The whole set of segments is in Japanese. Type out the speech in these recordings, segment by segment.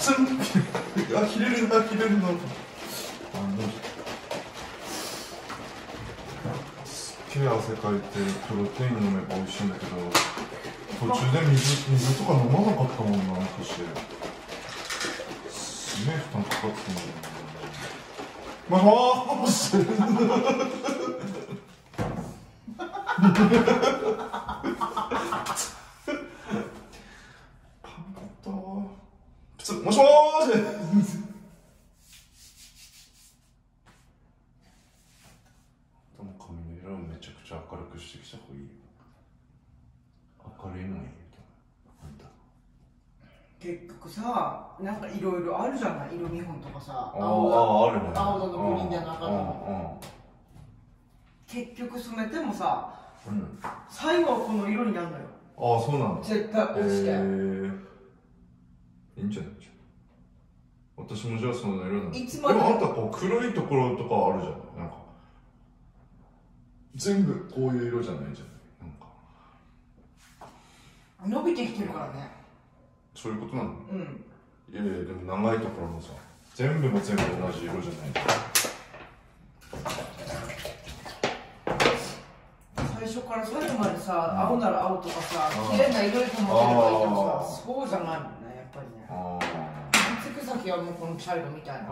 ツン。あ、切れるな、切れるな。すっげえ汗かいてプロテイン飲めば美味しいんだけど、途中で水とか飲まなかったもんな、私。すげえ負担かかってたんだよ。もしもしもーしでも髪の色をめちゃくちゃ明るくしてきた方がいいよ。明るいのがいいみたいな。あんた結局さ、なんかいろいろあるじゃない、色見本とかさ。 ああ、あるね。 青だのグリーンじゃなかったの。結局染めてもさ、最後はこの色になるのよ。 ああ、そうなんだ。 絶対落ちて。 いいんじゃないじゃん。私もじゃあその色なんだ。 いつまででもあんたこう黒いところとかあるじゃん。なんか全部こういう色じゃないじゃん。なんか伸びてきてるからね。 そういうことなの？ うん。 いやいや、でも長いところもさ、全部が全部同じ色じゃない。 最初から最後までさ、青なら青とかさ、綺麗な色に保てればいいけどさ、そうじゃないもんね、やっぱりね。つく先はもうこの茶色みたいな。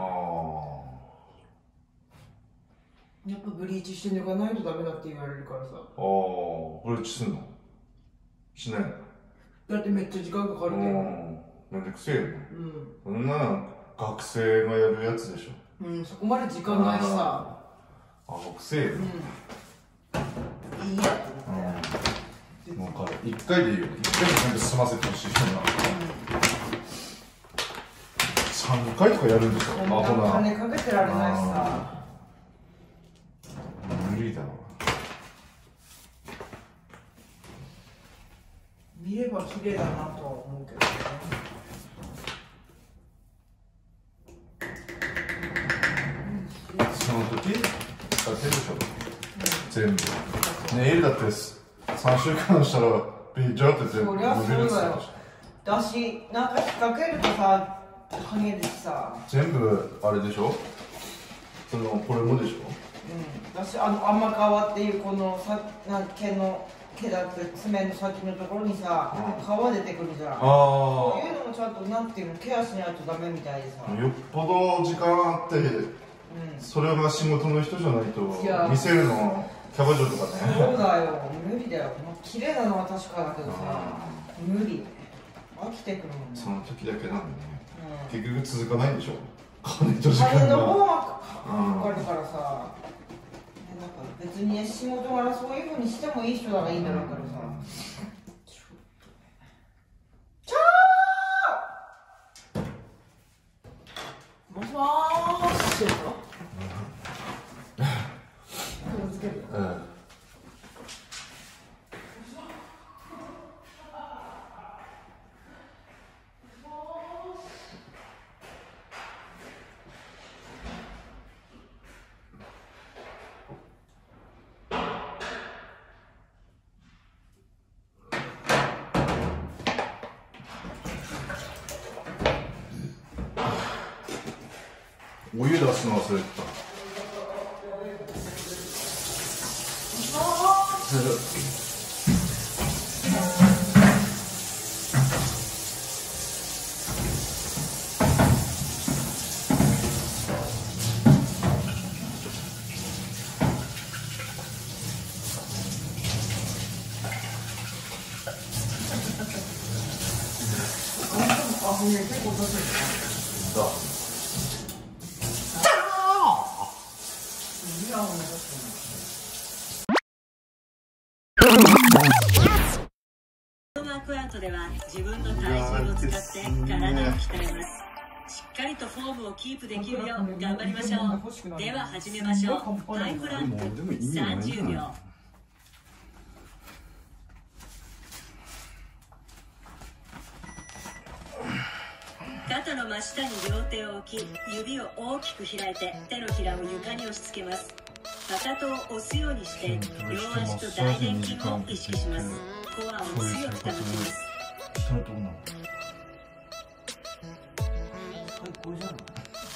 やっぱブリーチして抜かないとダメだって言われるからさ。 ブリーチすんの？しないの？ だってめっちゃ時間かかるけど。 めんどくせえよね。そんなの学生がやるやつでしょ。 そこまで時間ないしさ。 学生よ。 いいやと思って。 分かる。1回でいいよ。1回で全部済ませてほしいよな。3回とかやるんでしょ。 金かけてられないしさ。 無理だわ。 見れば綺麗だなとは思うけどね。 その時使ってるでしょ。全部。ネイルだって3週間したらビジョって全部そりゃそうだよ。だし、なんか引っ掛けるとさ、剥げるしさ。 全部あれでしょ。これもでしょ。 私甘皮っていうこの毛だって爪の先のところにさ、皮出てくるじゃん。そういうのもちゃんとなんていうの、ケアしないとダメみたいでさ。 よっぽど時間あって、それが仕事の人じゃないと見せるのキャバ嬢とかね。 そうだよ、無理だよ。綺麗なのは確かだけどさ、無理。飽きてくるもんね。 その時だけなんでね。結局続かないでしょ。金と時間が。 金の方はかかるからさ。なんか別に仕事柄そういうふうにしてもいい人ならいいんだろうけどさ。もしもーし。気をつけるよ。 お湯出すの忘れてた。 結構出せる。 ワークアウトでは自分の体重を使って体を鍛えます。しっかりとフォームをキープできるよう頑張りましょう。では始めましょう。タイムランプ30秒。肩の真下に両手を置き、指を大きく開いて手のひらを床に押し付けます。かかとを押すようにして両足と大臀筋を意識します。コアを強く保ちます。 高じゃない。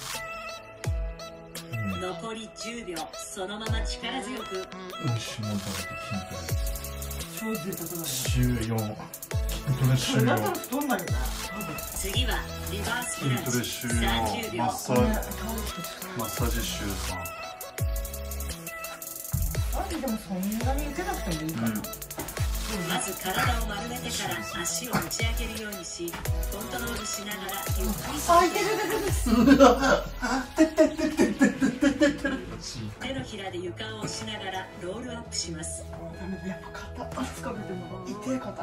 残り10秒、そのまま力強く。 牛も食べて超贅沢だね。 筋トレ。週4。筋トレ週4。 だったら太んないよな。 次はリバースクランチ。 筋トレ週4。 30秒。 マッサージ週3。 でもそんなに受けなくてもいいかな。 まず体を丸めてから足を持ち上げるようにし、コントロールしながらゆっくり手のひらで床を押しながらロールアップします。 やっぱ肩つかめてるのが痛い肩。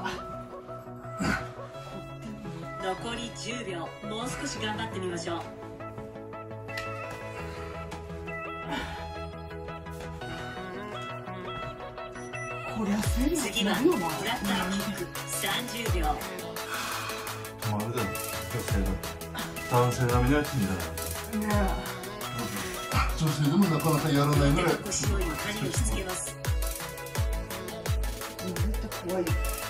残り10秒、もう少し頑張ってみましょう。次はフラッターキック30秒。 まるで男性並みのやつになる。女性でもなかなかやらないぐらい。 腰を床に押し付けます。 怖い。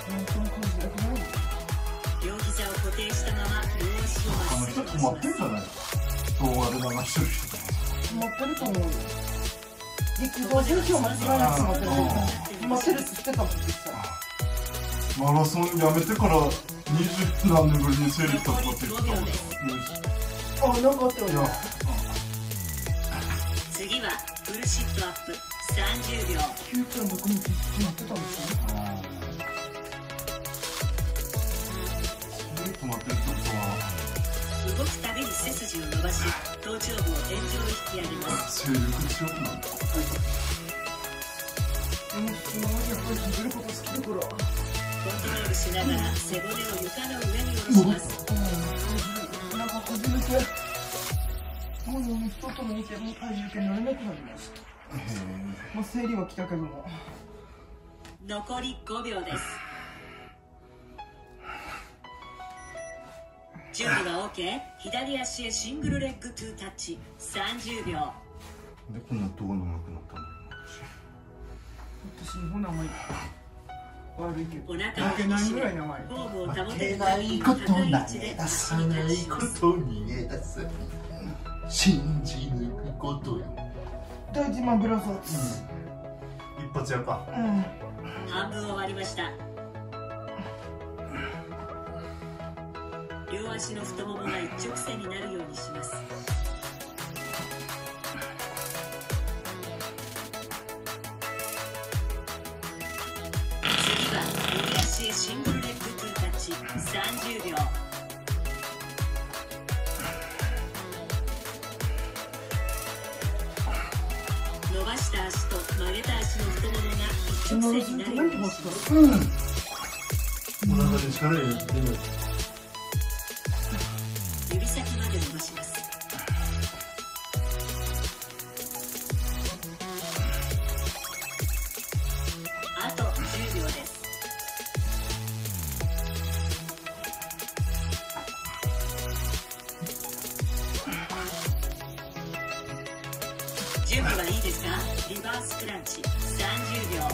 両膝を固定したまま両足をまっすぐ止まってんじゃない？動画で流してる人とか止まってると思うよ。陸上選手は間違いなく止まってる。止まってるって言ってたもん。 マラソンやめてから20何年ぶりに整理したとかって言ってたもん。 あ、なんかあったよね。 次はフルシットアップ30秒。 9.6に決まってたんですよね。 止まってるってことは動くたびに背筋を伸ばし、頭頂部を天井へ引き上げます。 勢力強くなる。 でもすごいやっぱり食べること好きだから。 コントロールしながら背骨を床の上に下ろします。 なんか初めてもう人とも見てもう体重計乗れなくなりました。まあ生理は来たけども。 残り5秒です。準備は OK。 左足へシングルレッグトゥータッチ30秒。 でこんな動画長くなったの？ 私日本あんまり悪いけどお腹を引き締め、フォームを保てる高い位置で足にタッチします。 逃げ出す。信じ抜くことよ。 大事マンブラザーズ。 一発やか。 半分終わりました。両足の太ももが一直線になるようにします。次は右足へシングルレッグトゥータッチ30秒。伸ばした足と曲げた足の太ももが一直線になるようにします。 お腹に力入れてる。 指先まで伸ばします。あと10秒です。準備はいいですか？リバースクランチ30秒。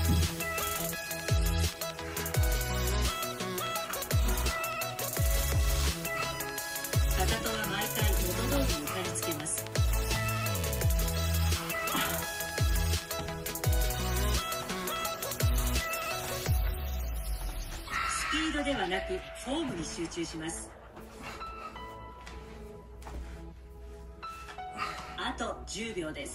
かかとは毎回元通り床につけます。スピードではなくフォームに集中します。あと10秒です。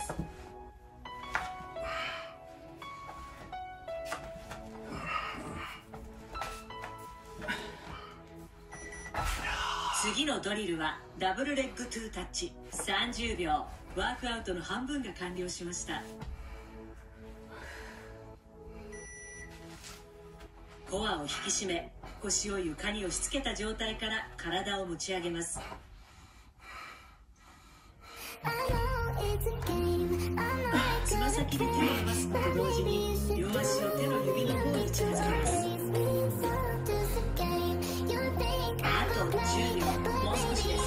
次のドリルはダブルレッグトゥータッチ30秒。ワークアウトの半分が完了しました。コアを引き締め、腰を床に押し付けた状態から体を持ち上げます。つま先で手を伸ばすのと同時に両足を手の指の方に近づけます。あと10秒、もう少しです。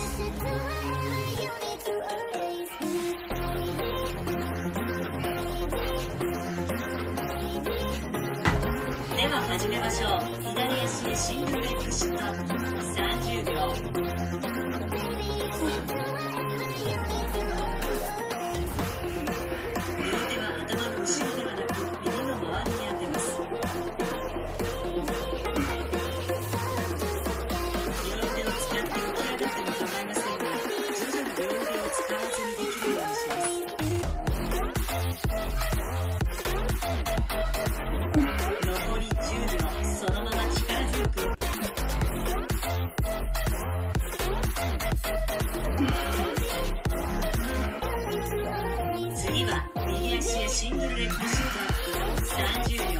では始めましょう。左足へシングルレッグシットアップ30秒。 シングルレッグシュートアップ30秒。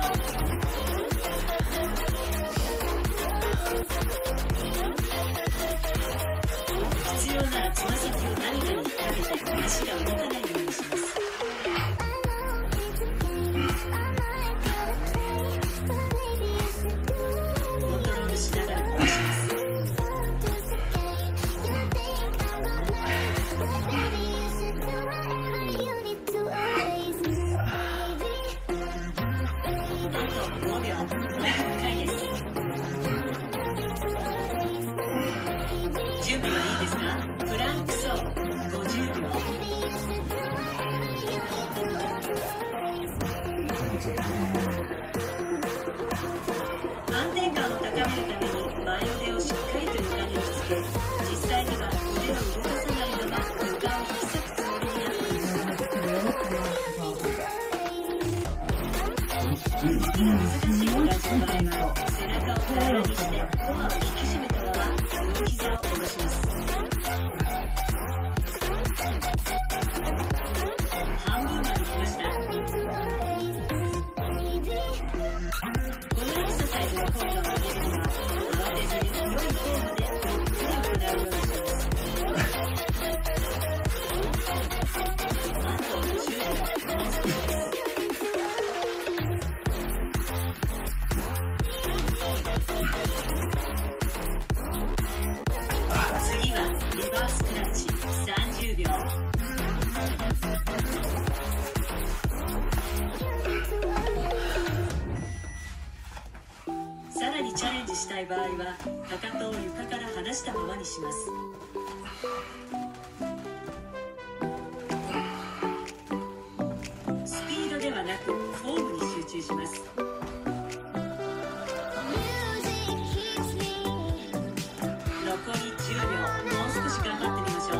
必要ならつま先を何かに引っ掛けて足が動かないようにします。コントロールしながら回します。準備はいいですか？プランク走50秒。安定感を高めるために前腕をしっかりと床に押し付け、実際には腕を動かさないまま床を引き裂くつもりになっています。難しい同じ場合は背中を平らにしてコアを引き締めたまま両膝を下ろします。半分まで来ました。このエクササイズの効果を上げるには慌てずに良いフォームでゆっくり行うようにします。あと10秒、もう少しです。次はリバースクラッチ30秒。さらにチャレンジしたい場合はかかとを床から離したままにします。スピードではなくフォームに集中します。残り10秒、もう少し頑張ってみましょう。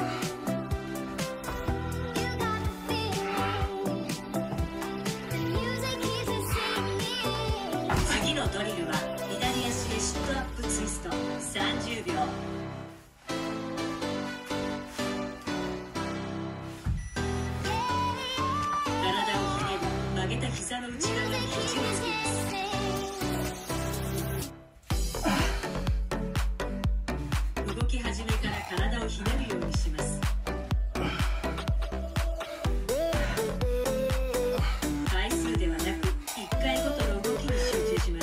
次のドリルは左足へシットアップツイスト30秒。体をひねり、曲げた膝の内側に肘をつけます。動き始めから体をひねるようにします。回数ではなく1回ごとの動きに集中します。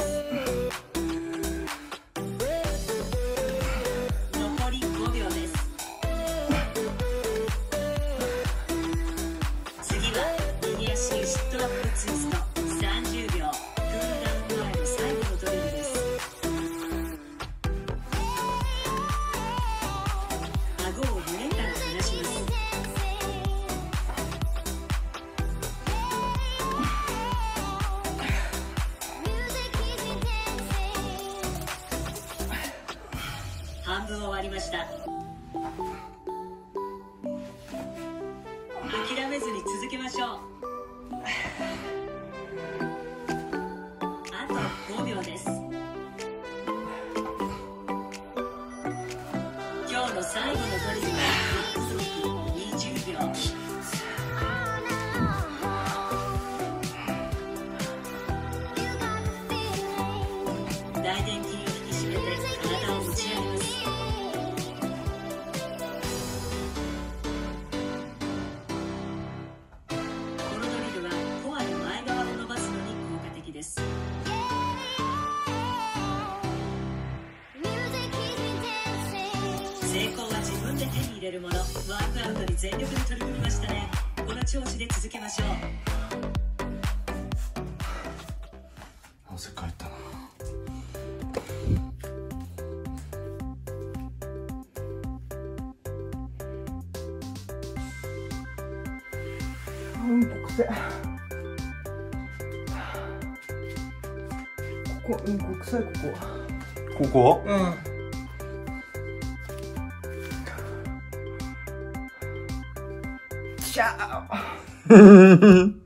残り5秒です。次は右足へシットアップツイスト30秒。クールダウン前の最後のドリルです。顎を胸から離します。半分終わりました。諦めずに続けましょう。あと5秒です。今日の最後のドリルはバックスロック20秒。大臀筋を引き締めて体を持ち上げます。このドリルはコアの前側を伸ばすのに効果的です。成功は自分で手に入れるもの。ワークアウトに全力で取り組みましたね。この調子で続けましょう。 汗かいたな。 うんこくせ。ここ、うんこ臭い、ここ。 ここ？ うん。シャー